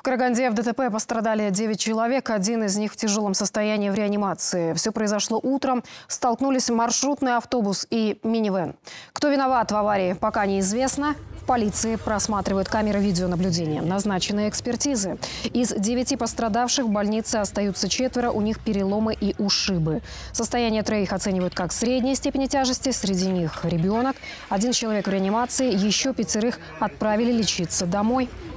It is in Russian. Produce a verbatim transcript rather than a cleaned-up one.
Караганде в ДТП пострадали девять человек. Один из них в тяжелом состоянии в реанимации. Все произошло утром. Столкнулись маршрутный автобус и минивэн. Кто виноват в аварии, пока неизвестно. В полиции просматривают камеры видеонаблюдения. Назначены экспертизы. Из девяти пострадавших в больнице остаются четверо. У них переломы и ушибы. Состояние троих оценивают как средней степени тяжести. Среди них ребенок. Один человек в реанимации. Еще пятерых отправили лечиться домой.